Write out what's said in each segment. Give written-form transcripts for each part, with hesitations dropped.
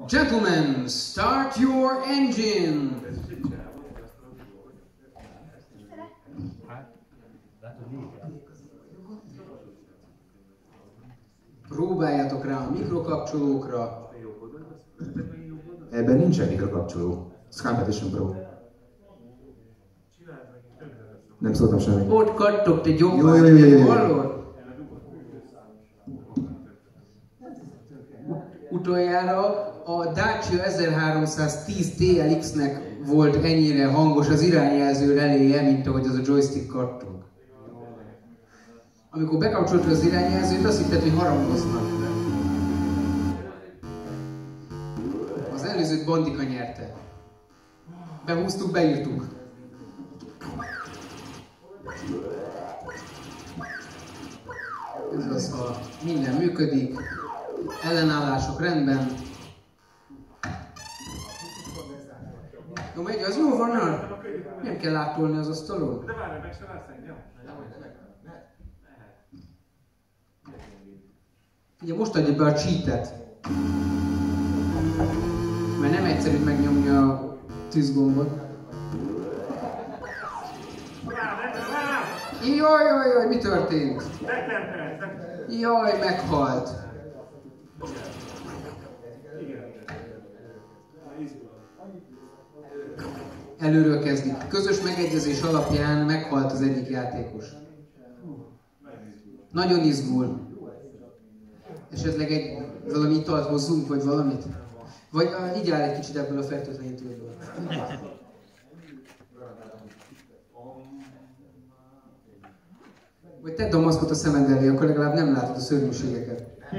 Gentlemen, start your engine! Próbáljatok rá a mikrokapcsolókra. Ebben nincsen mikrokapcsoló. Ez Competition Pro. Nem szóltam semmit. Ott kattok, te gyomban, hallod? Utoljára a Dacia 1310 TLX-nek volt ennyire hangos az irányjelző reléje, mint ahogy az a joystick kattog. Amikor bekapcsoltad az irányjelzőt, azt hitted, hogy harangoznak. Az előzőt Bandika nyerte. Behúztuk, beírtuk. Ez az, ha minden működik, ellenállások rendben. Jó, megy, az jó van, nem kell átolni az asztalon. De várj, meg se lesz engem. Ugye most adja be a cheatet. Mert nem egyszerű megnyomni a tűzgombot. Jaj, mi történt? Jaj, meghalt. Előről kezdik. Közös megegyezés alapján meghalt az egyik játékos. Nagyon izgul. Esetleg valami italt hozzunk, vagy valamit? Vagy így áll egy kicsit ebből a fertőtlenítőből. Vagy tedd a maszkot a szemed elé, akkor legalább nem látod a szörnyűségeket.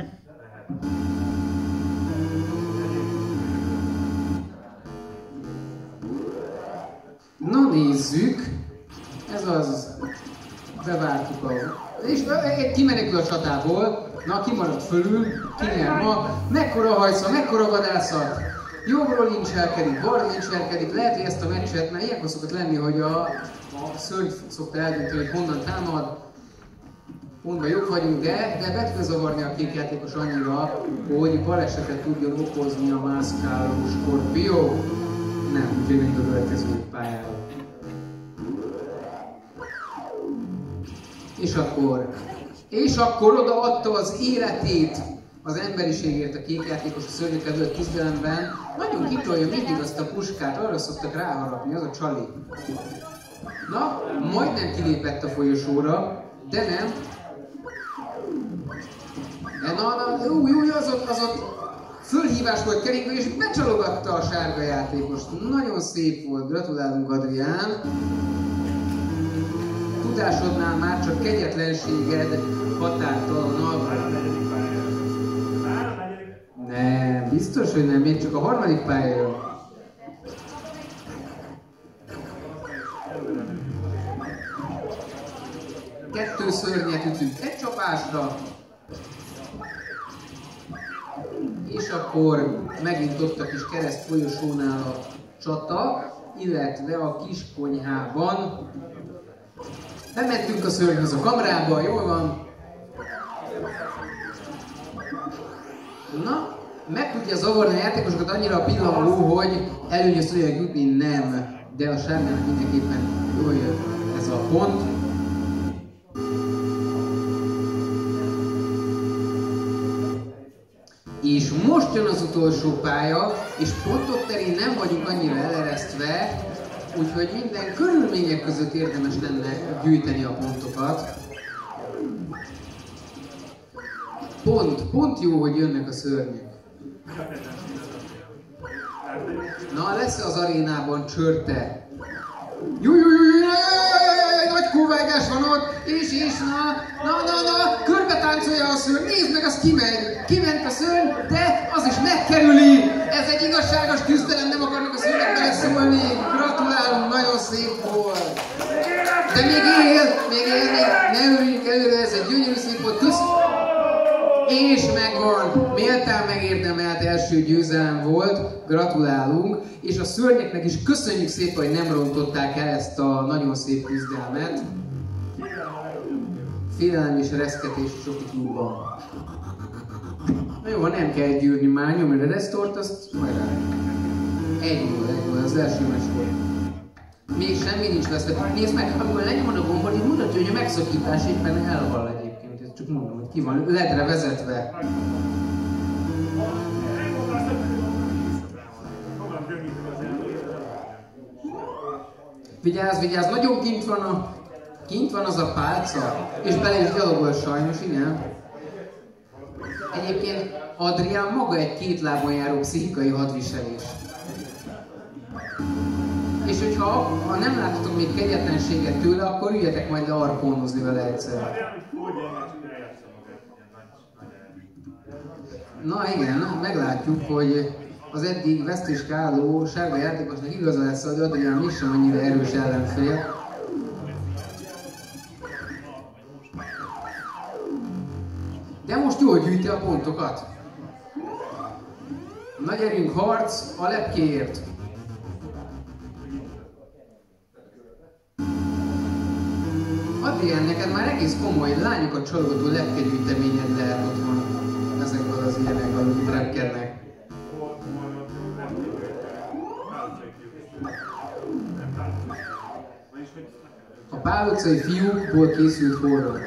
Na nézzük. Ez az. Bevártuk a... És kimenekül a csatából. Na, kimarad fölül. Ki nyer ma. Mekkora hajsza, mekkora vadászat. Jobbról lincselkedik, balról lincselkedik. Lehet, hogy ezt a meccset, mert ilyenkor szokott lenni, hogy a szörny szokta eldönteni, hogy honnan támad. Pontban jobb vagyunk, de be tudja zavarni a kék játékos annyira, hogy balesetet tudjon okozni a mászkáló Skorpió. Nem, úgyhogy még a következő pályára. És akkor odaadta az életét az emberiségért a kék játékos a szörnyek előtt küzdelemben. Nagyon kitolja mindig azt a puskát, arra szoktak ráharapni, az a csali. Na, majdnem kilépett a folyosóra, de nem. Az ott fölhívás volt keringve, és becsalogatta a sárga játékost. Nagyon szép volt, gratulálunk Adrián. Tudásodnál már csak kegyetlenséged határtalanabb. Nem, biztos, hogy nem, még csak a harmadik pálya jön. Kettő szörnyet ütünk egy csapásra. És akkor megint ott a kis kereszt folyosónál a csata, illetve a kis konyhában. Bementünk a szörnyhöz a kamrába, jól van. Na, meg tudja zavarni a játékosokat annyira a pillangó, hogy előnyös tudják jutni, nem. De a sárgának mindenképpen jól jön ez a pont. És most jön az utolsó pálya, és pontok terén nem vagyunk annyira eleresztve, úgyhogy minden körülmények között érdemes lenne gyűjteni a pontokat. Pont jó, hogy jönnek a szörnyek. Na, lesz az arénában csörte? Nagy kóvágás van ott, és na, körbe táncolja a szörny, nézd meg, az kiment a szörny, de az is megkerüli, ez egy igazságos küzdelem, nem akarnak a szörnyek beleszólni, gratulálunk, nagyon szép volt. De még él, ne örüljünk előre, ez egy gyönyörű szép volt, és megvan, méltán megérdemelt első győzelem volt, gratulálunk, és a szörnyeknek is köszönjük szépen, hogy nem rontották el ezt a nagyon szép küzdelmet. Félelem és reszketés sok klubban. Na jó, gólban nem kell gyűrni már, nyomni a restort, azt hajrá. Egy gól, az első meccs volt. Még semmi nincs veszve. Nézd meg, amikor lenyomod a gombot, így mutatja, hogy a megszakítás éppen elhal egyébként. Ezt csak mondom, hogy ki van ledre vezetve. Vigyázz, vigyázz, nagyon kint van az a pálca, és bele is gyalogol sajnos, igen. Egyébként Adrián maga egy két lábon járó pszichikai hadviselés. És hogyha nem láttatok még kegyetlenséget tőle, akkor üljetek majd le arkónozni vele egyszer. Na igen, meglátjuk, hogy az eddig vesztésre álló sárga játékosnak igaza lesz, hogy Adrián is sem annyira erős ellenfél. De most jól gyűjti a pontokat. Na gyerünk, harc a lepkéért. Adrián, neked már egész komoly lányokat csalogató lepkegyűjteményed lehet otthon ezekből az ilyenekből, amit repkednek. A Pál utcai fiúkból készült horror.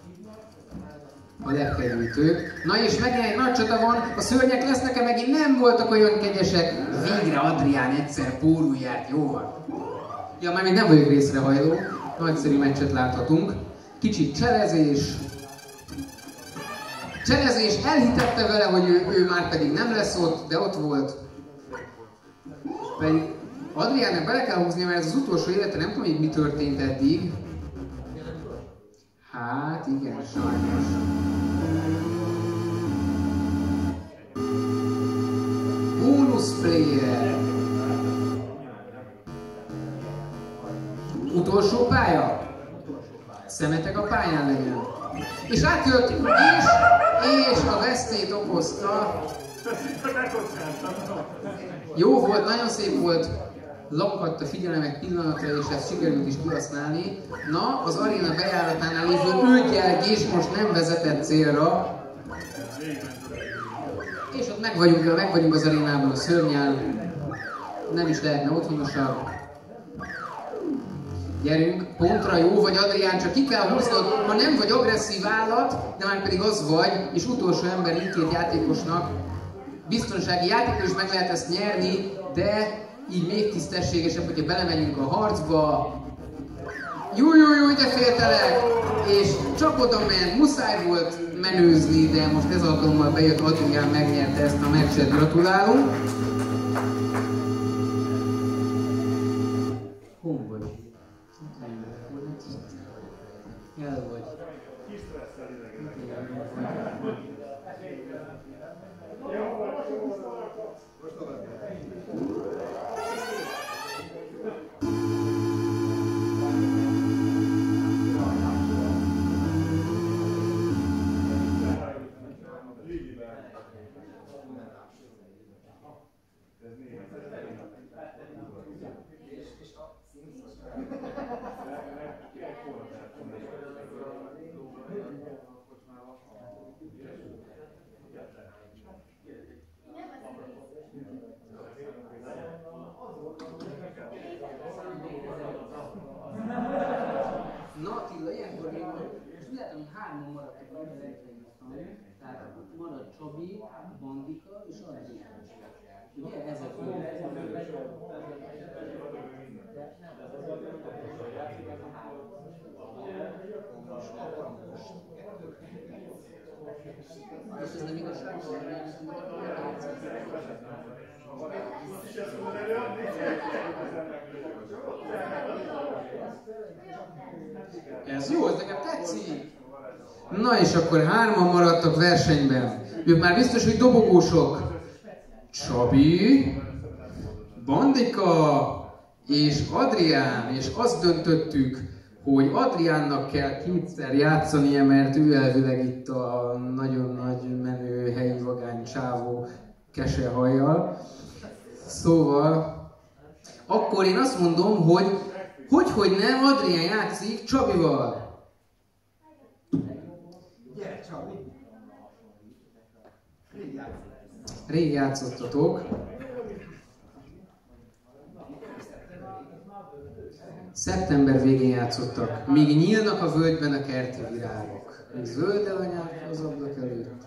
A lepkegyűjtők. Na és megint egy nagy csata van, a szörnyek lesznek-e megint nem voltak olyan kegyesek. Végre Adrián egyszer pórulját, jó van. Ja, már még nem vagyok részrehajló. Nagyszerű meccset láthatunk. Kicsit cselezés. Cselezés, elhitette vele, hogy ő már pedig nem lesz ott, de ott volt. Pedig Adriánnak bele kell húznia, mert ez az utolsó élete, nem tudom, hogy mi történt eddig. Hát igen, sajnos. Bónusz player. Utolsó pálya. Szemetek a pályán legyen. És átjött, és a vesztét okozta. Jó volt, nagyon szép volt. Lakadt a figyelemek pillanatra, és ezt sikerült is kihasználni. Na, az aréna bejáratánál lévő őgyelgés most nem vezetett célra. És ott meg vagyunk az arénában a szörnyel. Nem is lehetne otthonosabb. Gyerünk, pontra jó vagy Adrián, csak ki kell húznod, ha nem vagy agresszív állat, de már pedig az vagy, és utolsó ember mindkét játékosnak. Biztonsági játékos is meg lehet ezt nyerni, de így még tisztességesebb, hogyha belemegyünk a harcba. Jó, ide féltelek! És csak oda ment, muszáj volt menőzni, de most ez alkalommal bejött Adrián, megnyerte ezt a meccset, gratulálunk. Hol vagy? El vagy. Na Attila, ilyenkor még lehet, hogy hárman maradtak az egyszerűen. Tehát marad Csabi, Bandika és Adrián. Ugye ezek és ez nem igazság, ez jó, ez nekem tetszik. Na és akkor hárman maradtak versenyben. Ők már biztos, hogy dobogósok. Csabi, Bandika és Adrián. És azt döntöttük, hogy Adriánnak kell kétszer játszania, mert ő elvileg itt a nagyon nagy menő helyi vagány csávó kesehajjal. Szóval, akkor én azt mondom, hogy nem Adrián játszik Csabival. Gyere, Csabi! Rég játszottatok. Szeptember végén játszottak. Míg nyílnak a völgyben a kerti virágok. Míg zöld elanyák az ablak előtt.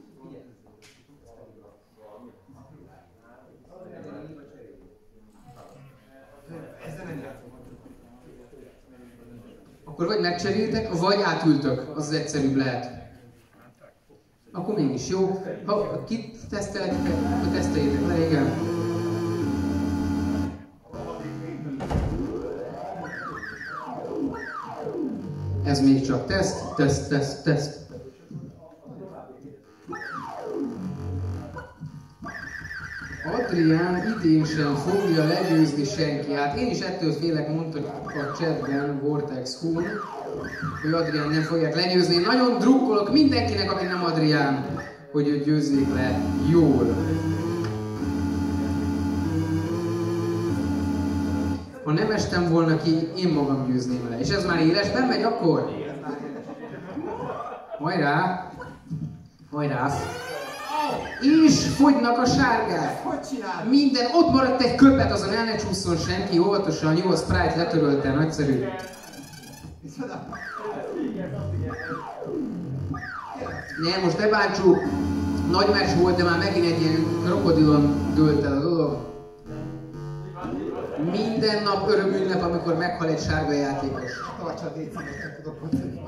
Akkor vagy megcseréltek, vagy átültök. Az egyszerűbb lehet. Akkor mégis jó. Ha kit teszteletitek, akkor teszteljétek le, igen. Ez még csak teszt. Adrián idén sem fogja legyőzni senki. Hát én is ettől félek, mondta a chatben Vortex Hun, hogy Adrián nem fogják legyőzni. Nagyon drukkolok mindenkinek, aki nem Adrián, hogy őt győzzék le jól. Ha nem estem volna ki, én magam győzném le. És ez már élesben megy akkor? Hajrá! Hajrá! És fogynak a sárgák! Minden, ott maradt egy köpet, azon el ne csúszson senki, óvatosan, jó, a Sprite letörölte, nagyszerű. Ne, most ne bántsuk, nagy meccs volt, de már megint egy ilyen krokodilon dőlt el a dolog. Minden nap örömünnep, amikor meghal egy sárga játékos. Tartsa a DC-t, nem tudok mondani.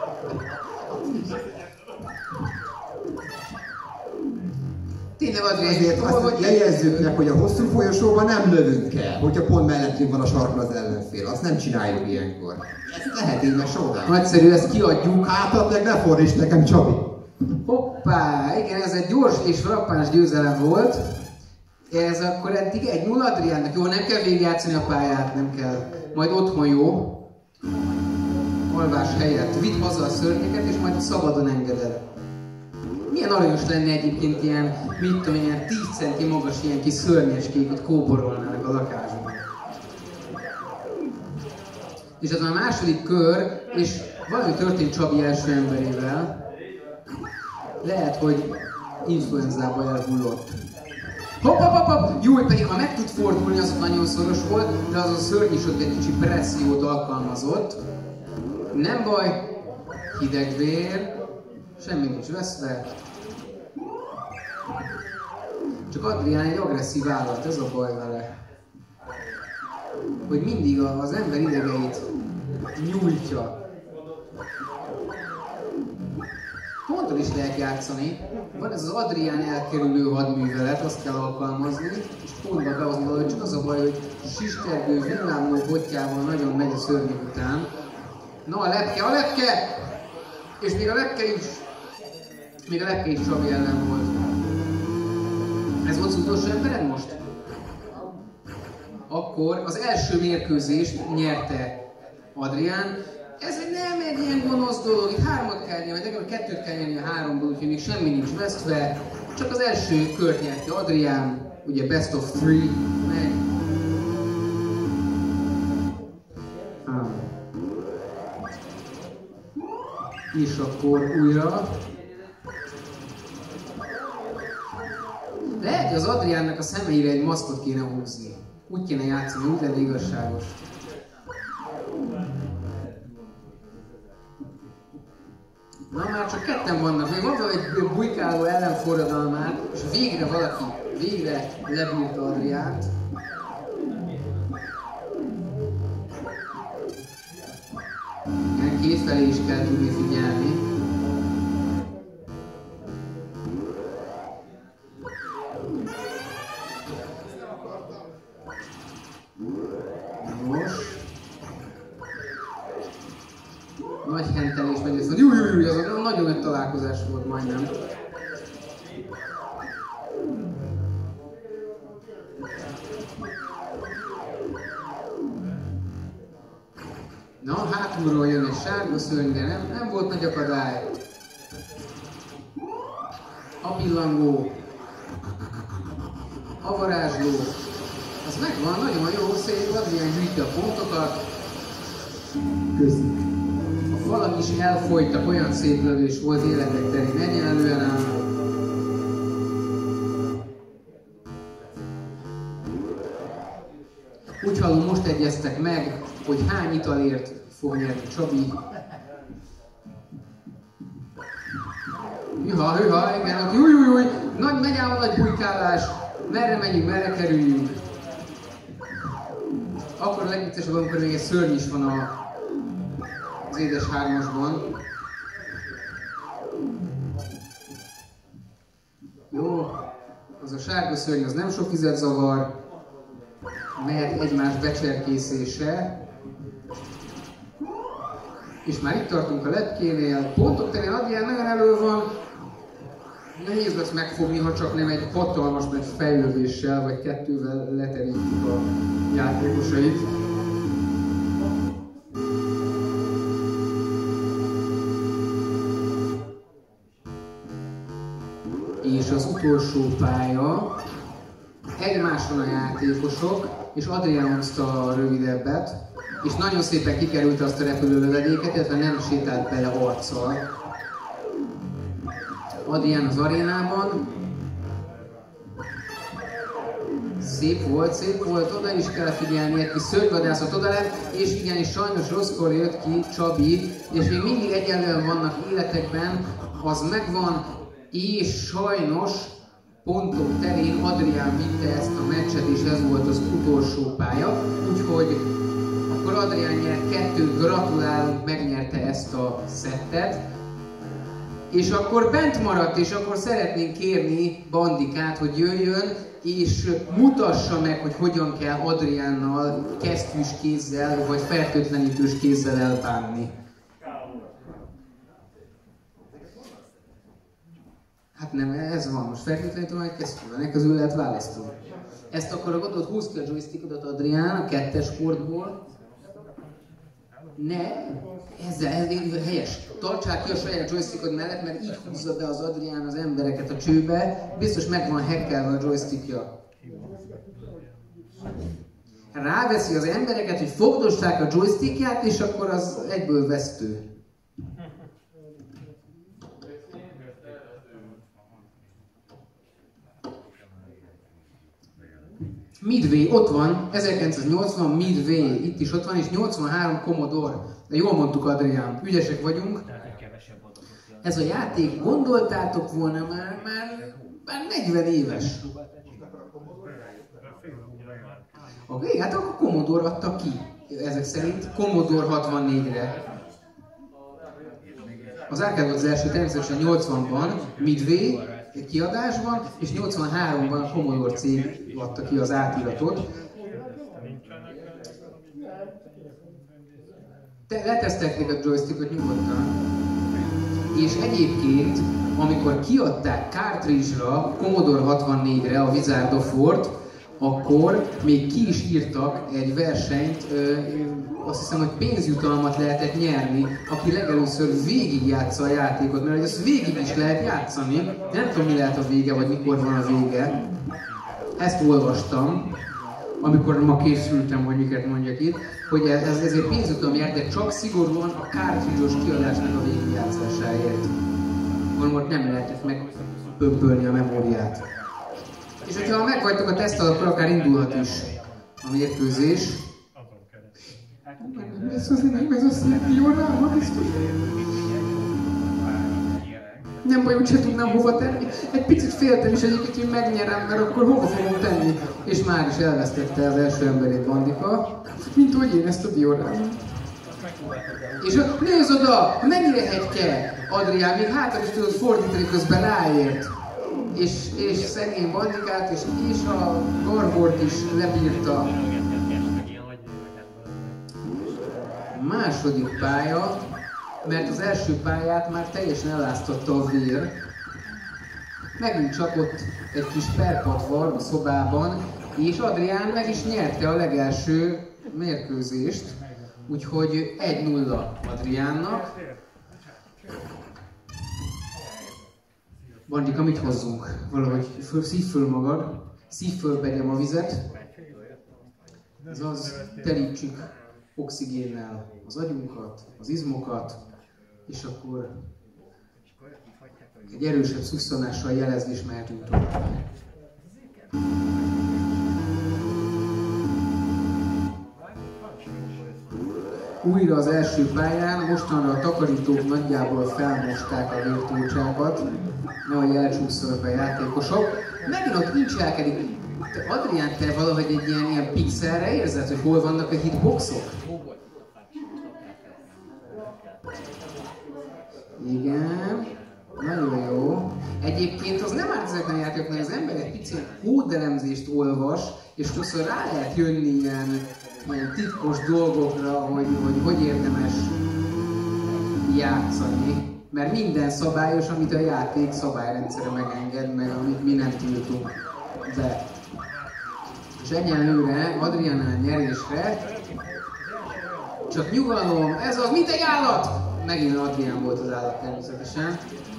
Tényleg Adrián, azért azt jegyezzük meg, hogy a hosszú folyosóban nem lövünk el, hogyha pont mellettünk van a sarkon az ellenfél. Azt nem csináljuk ilyenkor. Ezt lehet így, mert showdown. Nagyszerű, ezt kiadjuk. Hátat meg ne fordíts nekem, Csabi. Hoppá, igen, ez egy gyors és frappáns győzelem volt. Ez akkor eddig 1-0 Adriánnak. Jó, nem kell végigjátszani a pályát, nem kell. Majd otthon jó. Alvás helyett. Vidd haza a szörnyeket, és majd szabadon engeded. Milyen aranyos lenne egyébként ilyen, mit tudom, ilyen 10 centi magas ilyen kis szörnyeskék, hogy kóborolnának a lakásban. És az a második kör, és valami történt Csabi első emberével. Lehet, hogy influenzába elhullott. Hopp! Jó, pedig ha meg tud fordulni, az nagyon szoros volt, de az a szörny is ott egy kicsi pressziót alkalmazott. Nem baj, hideg vér, semmi nincs veszve. Csak Adrián egy agresszív állat, ez a baj vele. Hogy mindig az ember idegeit nyújtja. Ponttal is lehet játszani. Van ez az Adrián elkerülő hadművelet, azt kell alkalmazni, és pontba behozni valahogy, csak az a baj, hogy sistergő, villámló botjával nagyon megy a szörnyek után. Na a lepke! És még a lepke is Csabi ellen volt. Ez volt az utolsó embered most? Akkor az első mérkőzést nyerte Adrián. Ez nem egy ilyen gonosz dolog, itt 3-at kell nyerni, vagy legalább 2-t kell nyerni a 3-ból, úgyhogy még semmi nincs vesztve. Csak az első kört nyerte Adrián, ugye best of 3 megy. És akkor újra. Lehet, hogy az Adriánnak a szemeire egy maszkot kéne húzni. Úgy kéne játszani, úgy lenne igazságos. Na már csak ketten vannak, még van egy bujkáló ellenforradalmát, és végre valaki, lebírta Adriánt. Kétfelé is kell tudni figyelni. Most. Nagy hentelés megy, ez az nagyon nagy találkozás volt majdnem. Na, hátulról jön egy sárga szörny, de nem volt nagy akadály. A pillangó. A varázsló. Az megvan, nagyon jó, szép, Adrián gyűjti a pontokat. Köszi. A falak is elfolytak, olyan szép lövés volt, életek terén egyenlően áll. Úgy hallom, most egyeztek meg, hogy hány italért fog nyerni Csabi. Hüha, igen, ott júj, megy ám a nagy bujkálás, merre menjünk, merre kerüljünk. Akkor a legviccesebb, amikor még egy szörny is van az édes hármasban. Jó, az a sárga szörny, az nem sok vizet zavar, mehet egymás becserkészése. És már itt tartunk a lepkénél, pontok terén Adrián nagyon elő van. Nehéz lesz megfogni, ha csak nem egy hatalmas nagy fejlődéssel, vagy kettővel leterítjük a játékosait. És az utolsó pálya, egymáson a játékosok, és Adrián hozta a rövidebbet, és nagyon szépen kikerült azt a repülőlövedéket, illetve nem sétált bele arccal. Adrián az arénában. Szép volt, oda is kell figyelni, egy kis szörnyvadászat oda lett, és igenis sajnos rosszkor jött ki Csabi, és még mindig egyenlően vannak életekben, az megvan, és sajnos pontok terén Adrián vitte ezt a meccset, és ez volt az utolsó pálya, úgyhogy akkor Adrián nyert 2, gratulálunk, megnyerte ezt a szettet. És akkor bent maradt, és akkor szeretnénk kérni Bandikát, hogy jöjjön, és mutassa meg, hogy hogyan kell Adriánnal kesztyűs kézzel, vagy fertőtlenítős kézzel elbánni. Hát nem, ez van, most fertőtlenítő, vagy kesztyű van, ennek közül lehet választani. Ezt akkor adod, húzd ki a joystickodat Adrián, a 2-es portból. Ne, ez helyes. Tartsák ki a saját joystickod mellett, mert így húzza be az Adrián az embereket a csőbe. Biztos meg van hackelve a joystickja. Ráveszi az embereket, hogy fogdossák a joystickját, és akkor az egyből vesztő. Midway, ott van, 1980 Midway, itt is ott van, és 83 Commodore. De jól mondtuk, Adrián, ügyesek vagyunk. Ez a játék, gondoltátok volna már 40 éves. Oké, hát akkor Commodore adta ki, ezek szerint, Commodore 64-re. Az Arcade volt az első, természetesen 80-ban, Midway, egy kiadásban, és 83-ban a Commodore cég adta ki az átiratot. Letesztelték a joystickot nyugodtan, és egyébként, amikor kiadták cartridge-ra, Commodore 64-re a Wizard of War-t, akkor még ki is írtak egy versenyt, azt hiszem, hogy pénzjutalmat lehetett nyerni, aki legelőször végigjátsza a játékot, mert ezt végig is lehet játszani, de nem tudom, mi lehet a vége, vagy mikor van a vége. Ezt olvastam, amikor ma készültem, hogy miket mondjak itt, hogy ez egy pénzjutalom jár, de csak szigorúan a cartridge-os kiadásnak a végigjátszásáért. Gondolom, nem lehetett megpömpölni a memóriát. És hogyha megvagytok a tesztel, akkor akár indulhat is a mérkőzés. Ez az jó ráma, biztos. Nem baj, úgyse tudnám hova tenni. Egy picit féltem is egyébként, hogy megnyerem, mert akkor hova fogom tenni. És már is elvesztette az első emberét Bandika, mint hogy én ezt a diorámat. És nézd oda, mennyire hegyke, Adrián, még hátra is tudod fordítani, közben ráért. És szegény Bandikát, és a Garbort is lebírta. Második pálya, mert az első pályát már teljesen eláztatta a vér. Megint csak ott egy kis perpatvar a szobában, és Adrián meg is nyerte a legelső mérkőzést, úgyhogy 1-0 Adriánnak. Bandika, mit hozzunk? Valahogy szív föl magad, szív föl begyem a vizet, azaz terítsük oxigénnel az agyunkat, az izmokat, és akkor egy erősebb szusszanással jelezni is mehetünk tovább. újra az első pályán, mostanra a takarítók nagyjából felmosták a virtócsákat, nehogy elcsúszzanak a játékosok. Megint ott incselkedik. Adrián, te valahogy egy ilyen pixelre érzed, hogy hol vannak a hitboxok? Igen, nagyon jó. Egyébként az nem árt ezeknek a játékoknál, az ember egy picit kódelemzést olvas, és sokszor rá lehet jönni ilyen titkos dolgokra, hogy érdemes játszani. Mert minden szabályos, amit a játék szabályrendszere megenged, meg amit mi nem tiltunk be. És egyenlőre Adriánál nyerésre, csak nyugalom, ez az, mint egy állat! Megint Adrián volt az állat természetesen.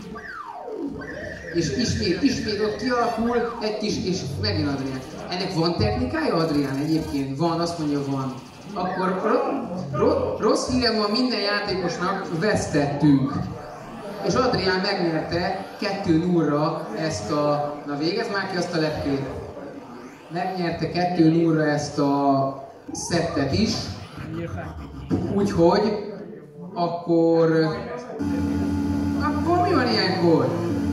És ismét ott kialakul egy kis, és megint Adrián. Ennek van technikája, Adrián? Egyébként van, azt mondja, van. Akkor rossz hírem van, minden játékosnak vesztettünk. És Adrián megnyerte 2-0-ra ezt a... Na végezz már ki azt a lepkét. Megnyerte 2-0-ra ezt a szettet is. Úgyhogy akkor mi van ilyenkor?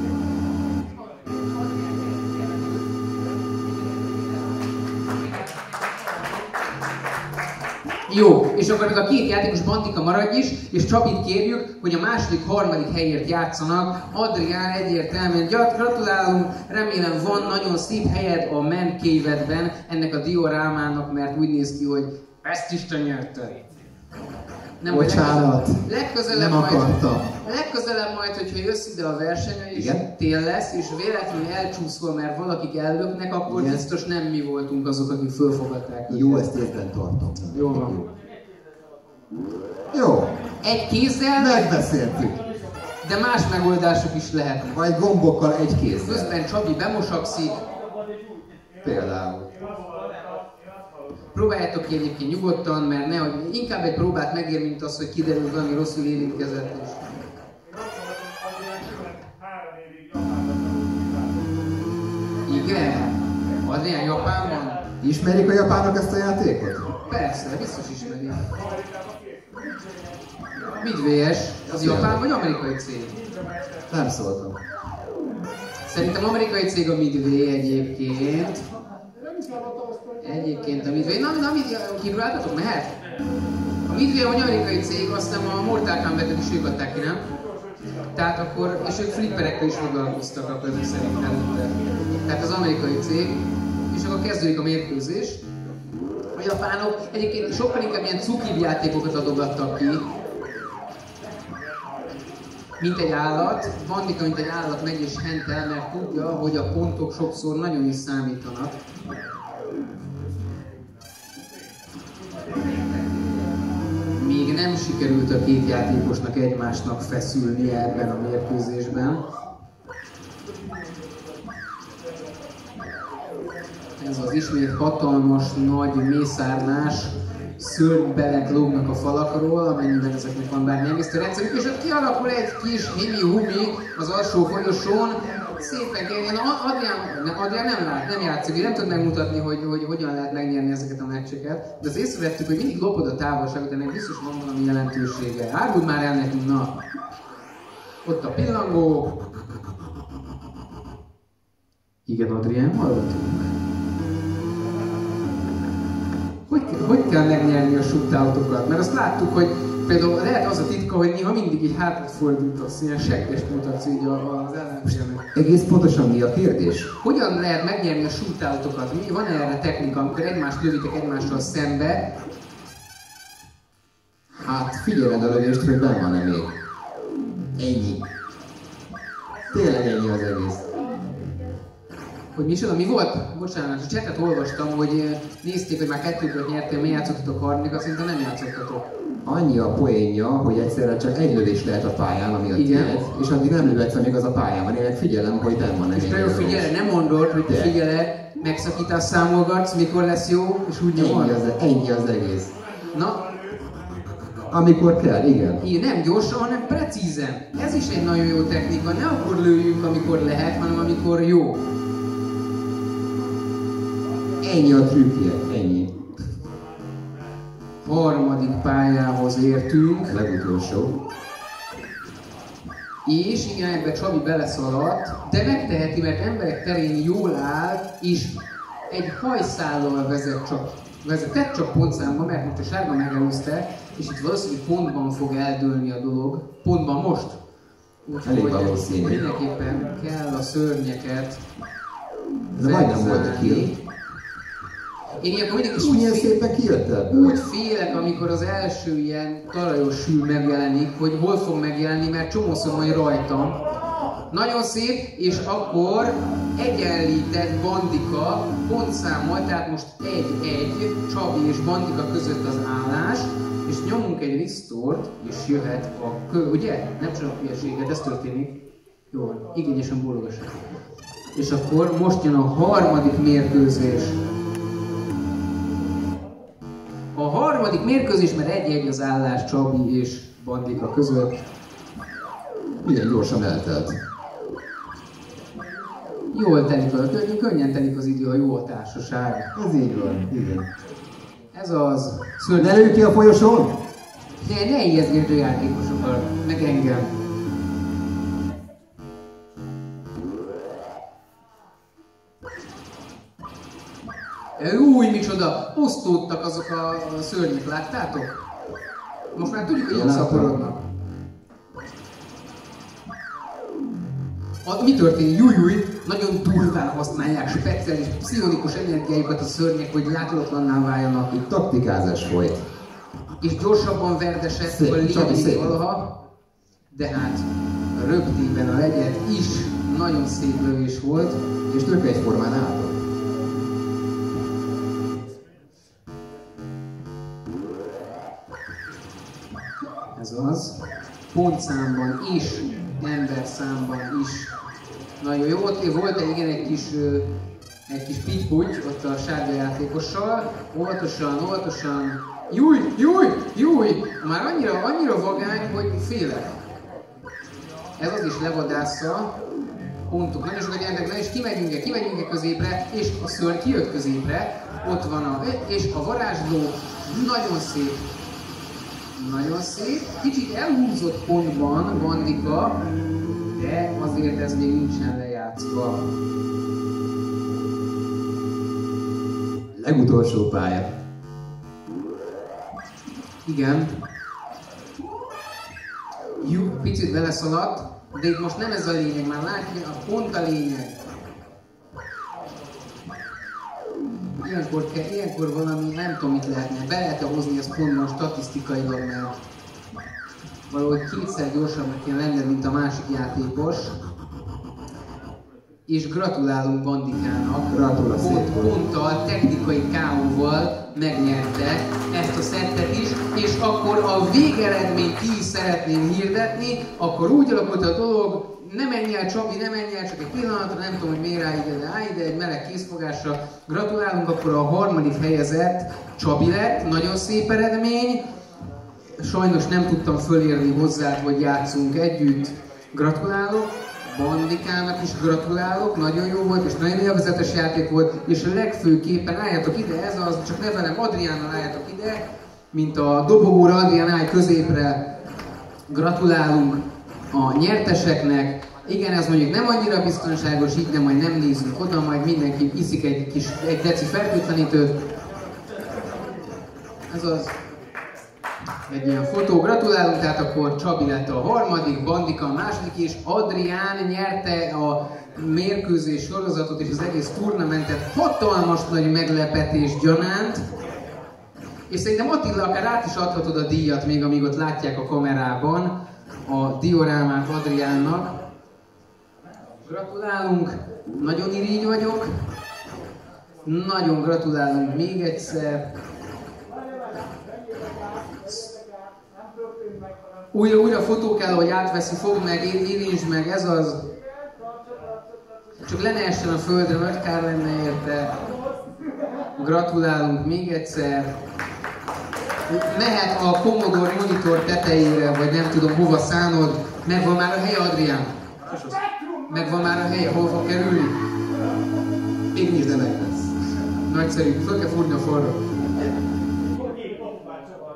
Jó, és akkor ez a két játékos Bantika maradj is, és Csabit kérjük, hogy a második, harmadik helyért játszanak. Adrián, egyértelműen gratulálunk, remélem van nagyon szép helyed a Man Cave-edben ennek a diorámának, mert úgy néz ki, hogy ezt Isten nyerte. Nem, bocsánat, legközelebb nem akartam. Legközelebb majd, hogyha jössz ide a versenyen, és tél lesz, és véletlenül elcsúszol, mert valakik ellöknek, akkor igen, biztos nem mi voltunk azok, akik fölfogadták. Jó, ezt észben tartom. Jó van. Jó. Egy kézzel... Megbeszéltük. De más megoldások is lehetnek. Vagy gombokkal egy kézzel. Közben Csabi bemosakszik. Például. Próbáljátok ki egyébként nyugodtan, mert nehogy inkább egy próbát megér, mint az, hogy kiderül, valami rosszul érintkezett. Igen? Adrián Japánban? Ismerik a japánok ezt a játékot? Persze, biztos ismerik. Midway-es, az japán vagy amerikai cég? Nem szóltam. Szerintem amerikai cég a Midway egyébként. Egyébként a Midway. Na, kipróbáltatok? Mehet? A Midway, hogy amerikai cég, aztán a Mortal Kombat-et is ők adták ki, nem? Tehát akkor, és ők flipperekkel is foglalkoztak akkor ezek szerint előtte. Tehát az amerikai cég, és akkor kezdődik a mérkőzés. A japánok egyébként sokkal inkább ilyen cukibb játékokat adogattak ki, mint egy állat. Bandika, mint egy állat megy és hentel, mert tudja, hogy a pontok sokszor nagyon is számítanak. Még nem sikerült a két játékosnak egymásnak feszülnie ebben a mérkőzésben. Ez az ismét hatalmas, nagy mészárlás, szörnybelek lógnak a falakról, amennyiben ezeknek van bármi emésztő rendszerük, és ott kialakul egy kis himi-humi az alsó folyosón, szépen kérjen. Adrián nem lát, nem játszik, nem tud megmutatni, hogy hogyan lehet megnyerni ezeket a meccseket, de az észrevettük, hogy mindig lopod a távolságot, ennek biztos van valami jelentősége. Áruld már el nekünk, na! Ott a pillangó. Igen, Adrián, hallottunk. Hogy kell megnyerni a shootoutokat? Mert azt láttuk, hogy például lehet az a titka, hogy néha mindig így hátat fordítasz, ilyen seggest mutatsz így az ellenfélnek. Egész pontosan mi a kérdés? Hogyan lehet megnyerni a shootoutokat? Van erre technika, amikor egymást lövitek egymással szembe? Hát figyeled a lövést, hogy benn van-e még. Ennyi. Tényleg ennyi az egész. Hogy micsoda, mi volt? Bocsánat, a chatet olvastam, hogy nézték, hogy már 2-t nyertél, mi játszottatok harmadikat, szerintem nem játszottatok. Annyi a poénja, hogy egyszerre csak egy lövés lehet a pályán, ami a tiéd, és addig nem lőhetsz, amíg az a pályán van. Én meg figyelem, hogy benn van. És te jó figyelj, nem mondod, hogy te figyeled, megszakítás számolgatsz, mikor lesz jó, és úgy nyomod. Ennyi az egész. Na? Amikor kell, igen. Igen, nem gyorsan, hanem precízen. Ez is egy nagyon jó technika. Ne akkor lőjünk, amikor lehet, hanem amikor jó. Ennyi a trükkje, ennyi. harmadik pályához értünk. Legutolsó. És igen, ebbe Csabi beleszaladt, de megteheti, mert emberek terén jól áll, és egy hajszállal vezetett csak pontszámba, mert most a sárga megelőzte, és itt valószínűleg pontban fog eldőlni a dolog. Pontban most. Elég valószínű. Mindenképpen kell a szörnyeket De majdnem volt ki. Én ilyenkor mindig is Milyen szépen kijött ebből. úgy félek, amikor az első ilyen talajos sül megjelenik, hogy hol fog megjelenni, mert csomószor majd rajtam. Nagyon szép, és akkor egyenlített Bandika pontszámmal, tehát most 1-1 Csabi és Bandika között az állás, és nyomunk egy restore-t, és jöhet a ugye? Nem csak a hülyeséget, ez történik. Jól, igényesen bólogassák. És akkor most jön a harmadik mérkőzés. A harmadik mérkőzés, mert 1-1 az állás Csabi és Bandika között. Milyen gyorsan eltelt. Jól telik könnyen telik az idő, ha jó a társaság. Ez így van, igen. Ez az Ne lőj ki a folyosón! Ne ijesztgérd a játékosokkal, meg engem. Új, micsoda! Osztódtak azok a szörnyek, láttátok? Most már tudjuk, hogy jól szaporodnak. Mi történik? Jújjúj! Nagyon durván használják speciális pszichonikus energiájukat a szörnyek, hogy láthatatlanná váljanak. Itt taktikázás folyt. És gyorsabban verdesett a lényeg valaha. De hát rögtében a legyet is nagyon szép lövés volt. És ők egyformán álltak. Ez az. Pontszámban is, emberszámban is. Nagyon jó, ott volt egy kis pitty-puty ott a sárga játékossal. Óvatosan. Júj! Már annyira vagány, hogy félek. Ez az is levadásza. Pontok. Nagyon sokat jelentek, és kimegyünk-e középre, és a szörny kijött középre. Ott van és a varázsló nagyon szép. Nagyon szép. Kicsit elhúzott pontban Bandika, de azért ez még nincsen lejátszva. Legutolsó pálya. Igen. Jó, picit beleszaladt, de itt most nem ez a lényeg, már látja, a pont a lényeg. Ilyenkor valami, nem tudom mit lehetne, be lehet hozni ezt pontban statisztikailag, mert valahogy kétszer gyorsabbnak kell lenned, mint a másik játékos. És gratulálunk Bandikának, ponttal, technikai KO-val megnyerte ezt a szettet is, és akkor a végeredményt ki is szeretném hirdetni, akkor úgy alakult a dolog, ne menj el Csabi, ne menj el, csak egy pillanatra, nem tudom, hogy miért állj ide, egy meleg készfogásra. Gratulálunk, akkor a harmadik helyezett Csabi lett, nagyon szép eredmény. Sajnos nem tudtam fölérni hozzád, hogy játszunk együtt. Gratulálok. Bandikának is gratulálok, nagyon jó volt, és nagyon élvezetes játék volt, és a legfőképpen álljatok ide, ez az, csak ne velem, Adriánnal álljatok ide, mint a dobogóra, Adrián állj középre. Gratulálunk a nyerteseknek. Igen, ez mondjuk nem annyira biztonságos, így de majd nem nézzünk oda, majd mindenki iszik egy deci fertőtlenítőt. Ez az. Egy ilyen fotó. Gratulálunk, tehát akkor Csabi lett a harmadik, Bandika a második, és Adrián nyerte a mérkőzés sorozatot és az egész turnamentet hatalmas nagy meglepetés gyanánt. És szerintem Attila, akár át is adhatod a díjat még, amíg ott látják a kamerában a diorámát Adriánnak. Gratulálunk, nagyon irigy vagyok. Nagyon gratulálunk még egyszer. Újra fotó kell, hogy átveszi, fogd meg, érintsd meg, ez az. Csak le ne essen a földre, nagy kár lenne érte. Gratulálunk még egyszer. Mehet a Commodore monitor tetejére, vagy nem tudom hova szánod. Megvan már a helye, Adrián? Megvan már a helye, hol fog kerülni? Még nincs, de meg lesz. Nagyszerű, föl kell fúrni a falra.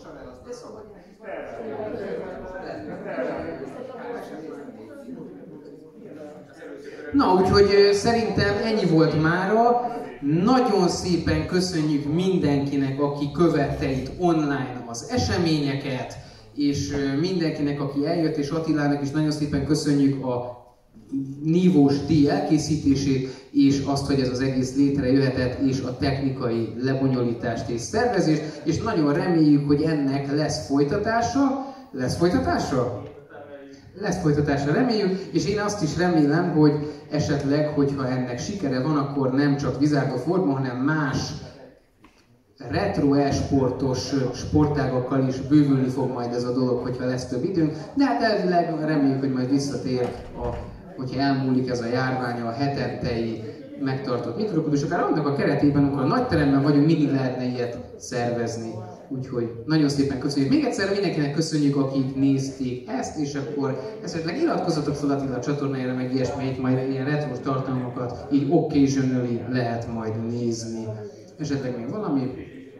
Na, úgyhogy szerintem ennyi volt mára. Nagyon szépen köszönjük mindenkinek, aki követte itt online az eseményeket, és mindenkinek, aki eljött, és Attilának is nagyon szépen köszönjük a nívós díj elkészítését, és azt, hogy ez az egész létrejöhetett, és a technikai lebonyolítást és szervezést, és nagyon reméljük, hogy ennek lesz folytatása. Lesz folytatása? Lesz folytatása, reméljük, és én azt is remélem, hogy esetleg, hogyha ennek sikere van, akkor nem csak Wizard of Warban, hanem más retro e-sportos sportágakkal is bővülni fog majd ez a dolog, hogyha lesz több időnk, de hát elvileg reméljük, hogy majd visszatér, hogyha elmúlik ez a járvány, a hetentei megtartott mikroklub, és akár annak a keretében, amikor a nagyteremben vagyunk, mindig lehetne ilyet szervezni. Úgyhogy nagyon szépen köszönjük. Még egyszer mindenkinek köszönjük, akik nézték ezt, és akkor esetleg iratkozzatok fel Attila a csatornájára, meg ilyesmit, majd ilyen retros tartalmakat így occasionally lehet majd nézni. Esetleg még valami?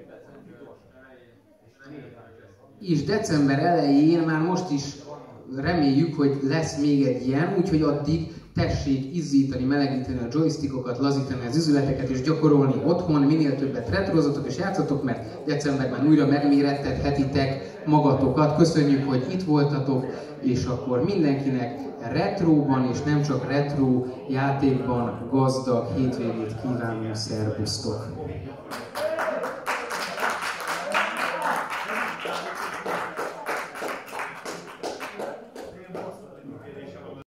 És december elején már most is reméljük, hogy lesz még egy ilyen, úgyhogy addig tessék izzítani, melegíteni a joystickokat, lazítani az üzleteket és gyakorolni otthon, minél többet retrozatok és játszatok, mert decemberben újra megmérettethetik magatokat. Köszönjük, hogy itt voltatok, és akkor mindenkinek retróban és nem csak retro játékban gazdag hétvégét kívánunk, szervusztok!